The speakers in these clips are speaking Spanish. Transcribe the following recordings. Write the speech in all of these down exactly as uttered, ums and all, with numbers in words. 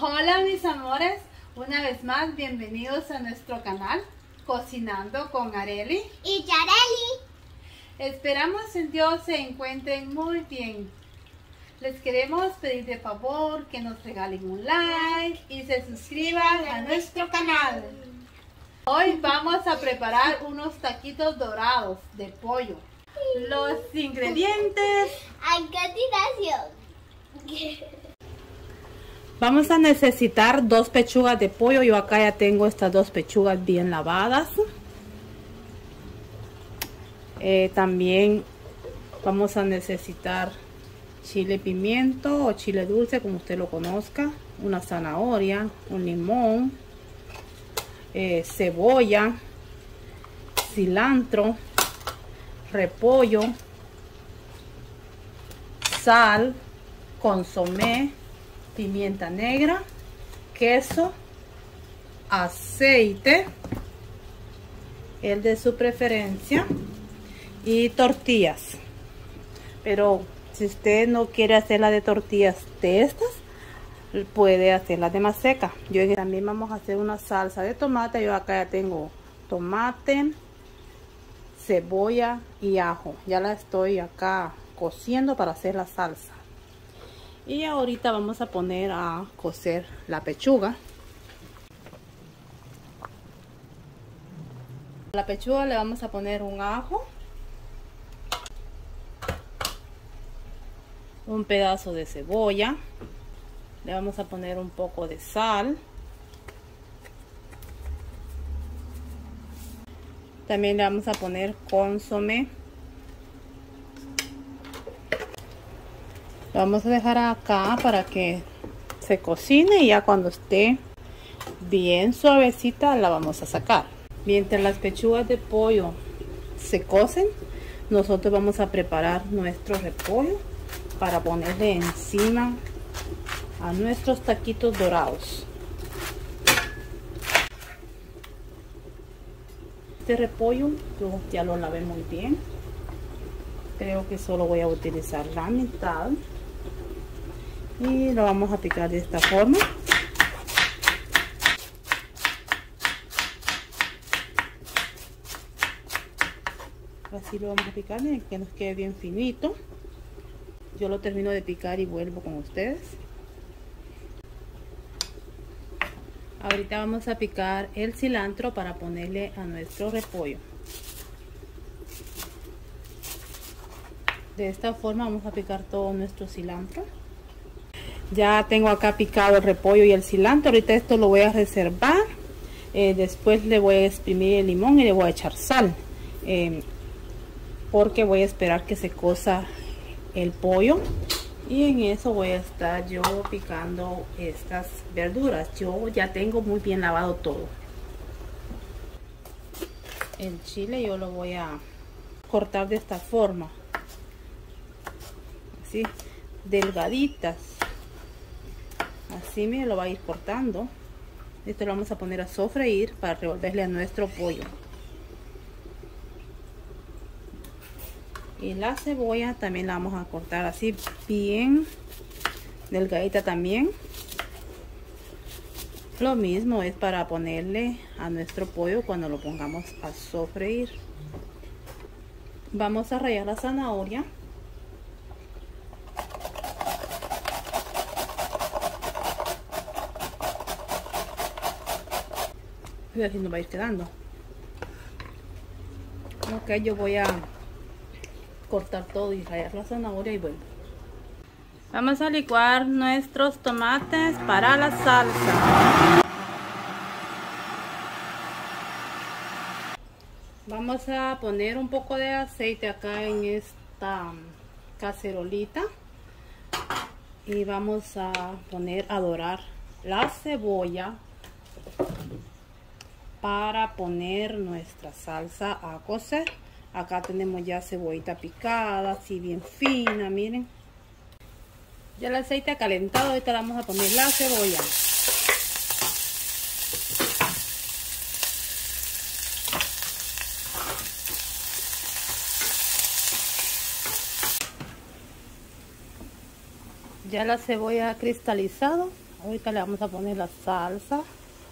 Hola mis amores, una vez más bienvenidos a nuestro canal Cocinando con Arely y Yareli. Esperamos en Dios se encuentren muy bien. Les queremos pedir de favor que nos regalen un like y se suscriban a nuestro canal. Hoy vamos a preparar unos taquitos dorados de pollo. Los ingredientes A continuación. Vamos a necesitar dos pechugas de pollo. Yo acá ya tengo estas dos pechugas bien lavadas. Eh, también vamos a necesitar chile pimiento o chile dulce, como usted lo conozca. Una zanahoria, un limón, eh, cebolla, cilantro, repollo, sal, consomé, pimienta negra, queso, aceite, el de su preferencia, y tortillas. Pero si usted no quiere hacer la de tortillas de estas, puede hacerla de más seca. Yo también vamos a hacer una salsa de tomate. Yo acá ya tengo tomate, cebolla y ajo. Ya la estoy acá cociendo para hacer la salsa. Y ahorita vamos a poner a cocer la pechuga. A la pechuga le vamos a poner un ajo, un pedazo de cebolla, le vamos a poner un poco de sal, también le vamos a poner consomé. Lo vamos a dejar acá para que se cocine y ya cuando esté bien suavecita la vamos a sacar. Mientras las pechugas de pollo se cocen, nosotros vamos a preparar nuestro repollo para ponerle encima a nuestros taquitos dorados. Este repollo yo ya lo lavé muy bien. Creo que solo voy a utilizar la mitad. Y lo vamos a picar de esta forma. Así lo vamos a picar, miren, que nos quede bien finito. Yo lo termino de picar y vuelvo con ustedes. Ahorita vamos a picar el cilantro para ponerle a nuestro repollo. De esta forma vamos a picar todo nuestro cilantro. Ya tengo acá picado el repollo y el cilantro. Ahorita esto lo voy a reservar. Eh, después le voy a exprimir el limón y le voy a echar sal. Eh, porque voy a esperar que se cosa el pollo. Y en eso voy a estar yo picando estas verduras. Yo ya tengo muy bien lavado todo. El chile yo lo voy a cortar de esta forma. Así, delgaditas. Así me lo va a ir cortando. Esto lo vamos a poner a sofreír para revolverle a nuestro pollo. Y la cebolla también la vamos a cortar así bien delgadita también. Lo mismo es para ponerle a nuestro pollo cuando lo pongamos a sofreír. Vamos a rallar la zanahoria. Y así nos va a ir quedando. Ok, yo voy a cortar todo y rallar la zanahoria y vuelvo. Vamos a licuar nuestros tomates para la salsa. Vamos a poner un poco de aceite acá en esta cacerolita y vamos a poner a dorar la cebolla para poner nuestra salsa a cocer. Acá tenemos ya cebollita picada, así bien fina, miren. Ya el aceite ha calentado, ahorita vamos a poner la cebolla. Ya la cebolla ha cristalizado, Ahorita le vamos a poner la salsa.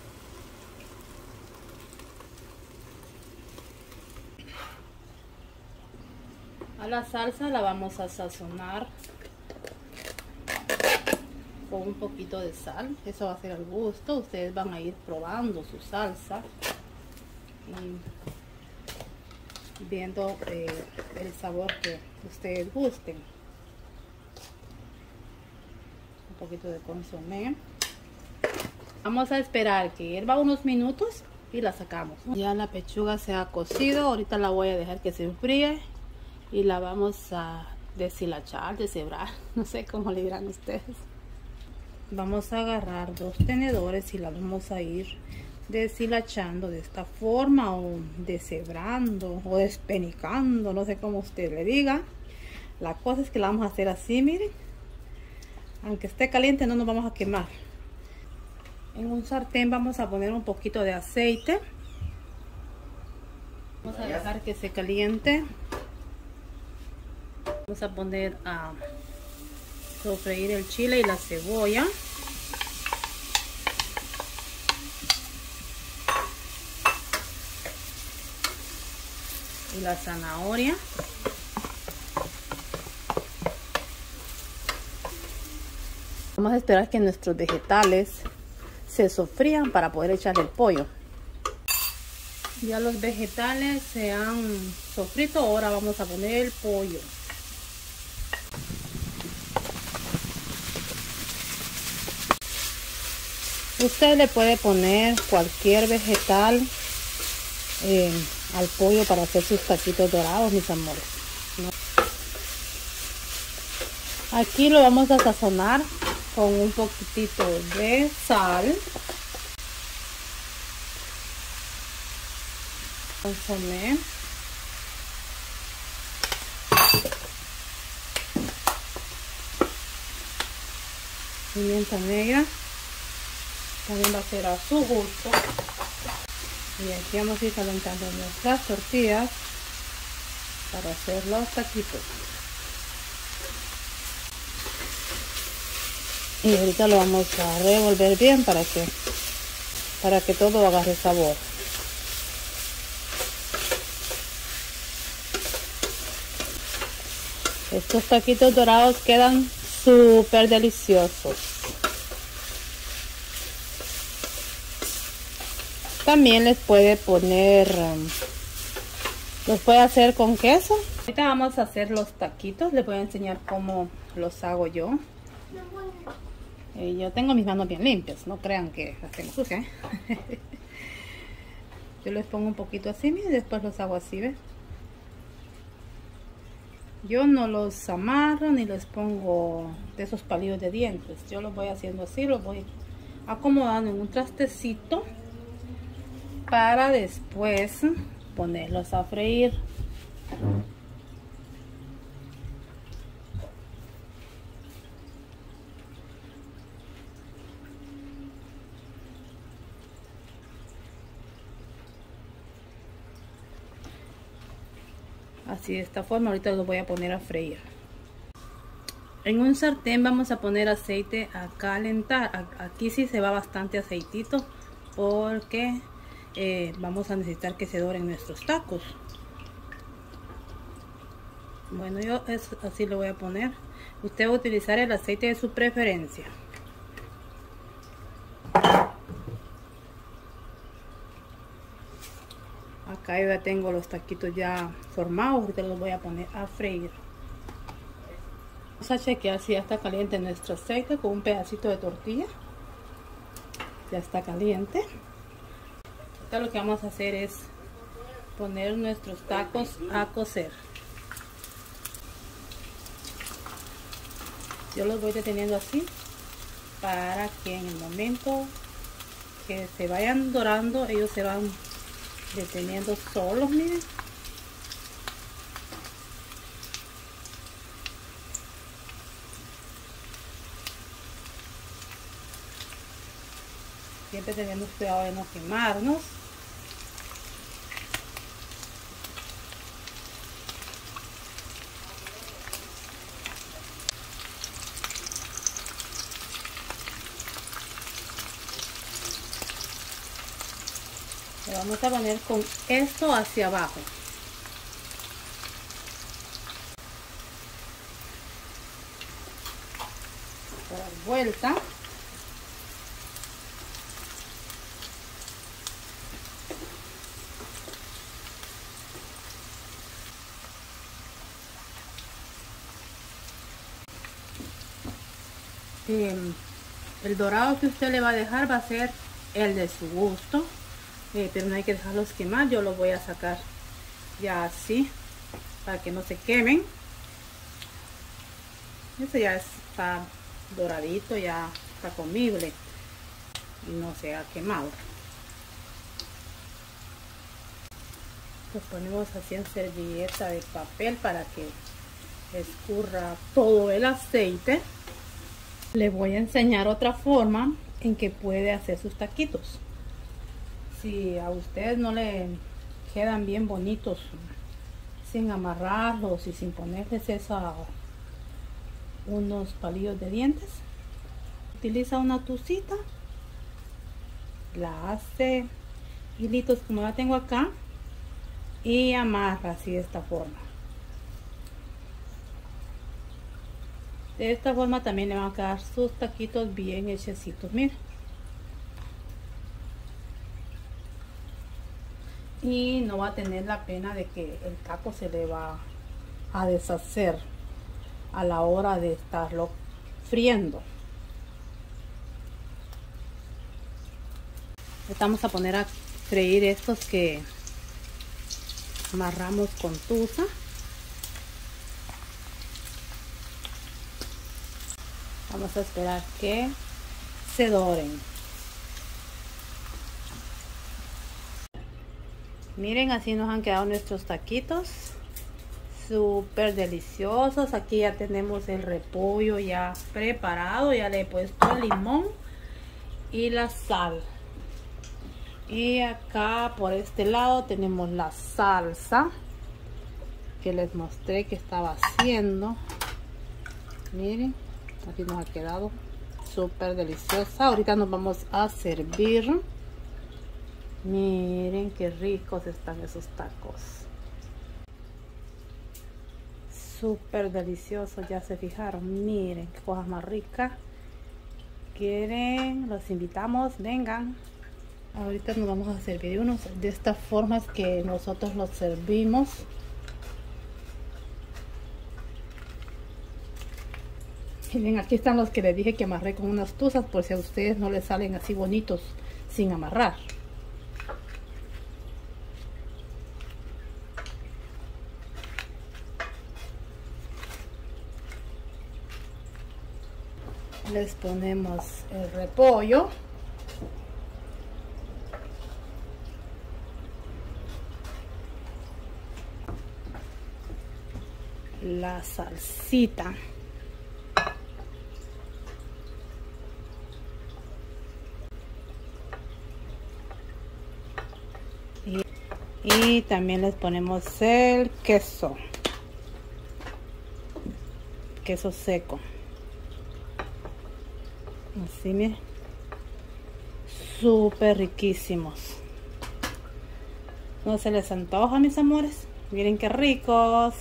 A la salsa la vamos a sazonar con un poquito de sal. Eso va a ser al gusto. Ustedes van a ir probando su salsa y viendo eh, el sabor que ustedes gusten. Un poquito de consomé. Vamos a esperar que hierva unos minutos y la sacamos. Ya la pechuga se ha cocido. Ahorita la voy a dejar que se enfríe y la vamos a deshilachar, deshebrar, no sé cómo le dirán ustedes. Vamos a agarrar dos tenedores y la vamos a ir deshilachando de esta forma, o deshebrando o despenicando, no sé cómo usted le diga. La cosa es que la vamos a hacer así, miren. Aunque esté caliente no nos vamos a quemar. En un sartén vamos a poner un poquito de aceite. Vamos a dejar que se caliente. Vamos a poner a sofreír el chile y la cebolla. Y la zanahoria. Vamos a esperar que nuestros vegetales se sofrían para poder echar el pollo. Ya los vegetales se han sofrito, ahora vamos a poner el pollo. Usted le puede poner cualquier vegetal eh, al pollo para hacer sus taquitos dorados, mis amores, ¿no? Aquí lo vamos a sazonar con un poquitito de sal, consomé, pimienta negra, también va a ser a su gusto. Y aquí vamos a ir calentando nuestras tortillas para hacer los taquitos. Y ahorita lo vamos a revolver bien para que para que todo agarre sabor. Estos taquitos dorados quedan súper deliciosos. También les puede poner, um, los puede hacer con queso. Ahorita vamos a hacer los taquitos. Les voy a enseñar cómo los hago yo. Eh, yo tengo mis manos bien limpias, no crean que las tengo sucias, ¿eh? Yo les pongo un poquito así y después los hago así, ¿ves? Yo no los amarro ni les pongo de esos palillos de dientes. Yo los voy haciendo así, los voy acomodando en un trastecito para después ponerlos a freír. Así de esta forma, ahorita los voy a poner a freír. En un sartén vamos a poner aceite a calentar. Aquí sí se va bastante aceitito porque eh, vamos a necesitar que se doren nuestros tacos. Bueno, yo es, así lo voy a poner. Usted va a utilizar el aceite de su preferencia. Acá yo ya tengo los taquitos ya formados, ahorita los voy a poner a freír. Vamos a chequear si ya está caliente nuestro aceite con un pedacito de tortilla. Ya está caliente. Ahorita lo que vamos a hacer es poner nuestros tacos a cocer. Yo los voy deteniendo así para que en el momento que se vayan dorando ellos se van deteniendo solos, miren. Siempre tenemos cuidado de no quemarnos. Le vamos a poner con esto hacia abajo. Dar vuelta. Eh, el dorado que usted le va a dejar va a ser el de su gusto, eh, pero no hay que dejarlos quemar. Yo los voy a sacar ya así para que no se quemen. Este ya está doradito, ya está comible y no se ha quemado. Los ponemos así en servilleta de papel para que escurra todo el aceite. Le voy a enseñar otra forma en que puede hacer sus taquitos. Si a ustedes no le quedan bien bonitos sin amarrarlos y sin ponerles esa, unos palillos de dientes, utiliza una tucita, la hace hilitos como la tengo acá y amarra así de esta forma. De esta forma también le van a quedar sus taquitos bien hechecitos, miren. Y no va a tener la pena de que el taco se le va a deshacer a la hora de estarlo friendo. Vamos a poner a freír estos que amarramos con tusa. Vamos a esperar que se doren. Miren, así nos han quedado nuestros taquitos. Súper deliciosos. Aquí ya tenemos el repollo ya preparado. Ya le he puesto el limón y la sal. Y acá por este lado tenemos la salsa que les mostré que estaba haciendo. Miren. Aquí nos ha quedado súper deliciosa. Ahorita nos vamos a servir. Miren qué ricos están esos tacos. Súper deliciosos, ya se fijaron. Miren qué cosas más ricas. ¿Quieren? Los invitamos, vengan. Ahorita nos vamos a servir unos de estas formas que nosotros los servimos. Miren, aquí están los que les dije que amarré con unas tuzas, por si a ustedes no les salen así bonitos sin amarrar. Les ponemos el repollo. La salsita. Y, y también les ponemos el queso. Queso seco. Así, miren. Súper riquísimos. ¿No se les antoja, mis amores? Miren qué ricos.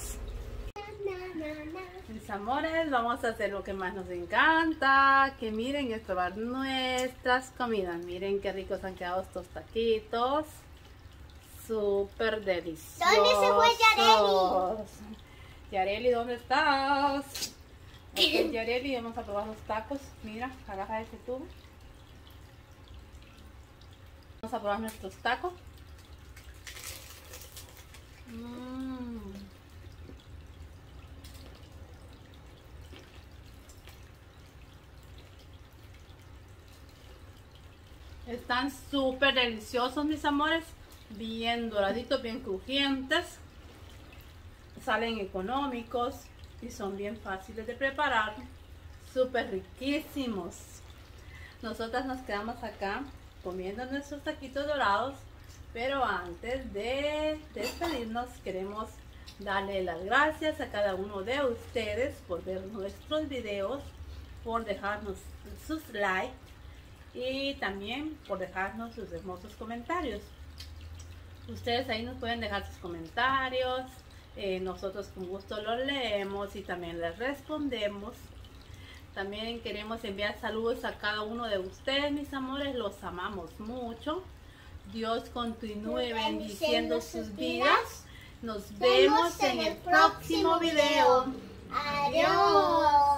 Mis amores, vamos a hacer lo que más nos encanta. Que miren, es probar nuestras comidas. Miren qué ricos han quedado estos taquitos. Súper deliciosos. ¿Dónde se fue Yareli? Yareli, ¿dónde estás? Ok, Yareli, vamos a probar los tacos. Mira, agarra ese tubo. Vamos a probar nuestros tacos. Mm. Están súper deliciosos, mis amores. Bien doraditos, bien crujientes. Salen económicos y son bien fáciles de preparar. Súper riquísimos. Nosotras nos quedamos acá comiendo nuestros taquitos dorados. Pero antes de despedirnos, queremos darle las gracias a cada uno de ustedes por ver nuestros videos, por dejarnos sus likes y también por dejarnos sus hermosos comentarios. Ustedes ahí nos pueden dejar sus comentarios. Eh, nosotros con gusto los leemos y también les respondemos. También queremos enviar saludos a cada uno de ustedes, mis amores. Los amamos mucho. Dios continúe bendiciendo sus vidas. Nos vemos en el próximo video. Adiós.